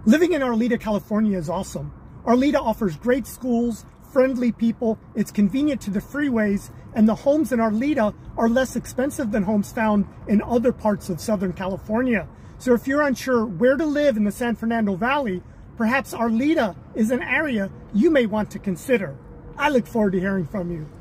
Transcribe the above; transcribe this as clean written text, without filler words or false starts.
Living in Arleta, California is awesome. Arleta offers great schools, friendly people, it's convenient to the freeways, and the homes in Arleta are less expensive than homes found in other parts of Southern California. So if you're unsure where to live in the San Fernando Valley, perhaps Arleta is an area you may want to consider. I look forward to hearing from you.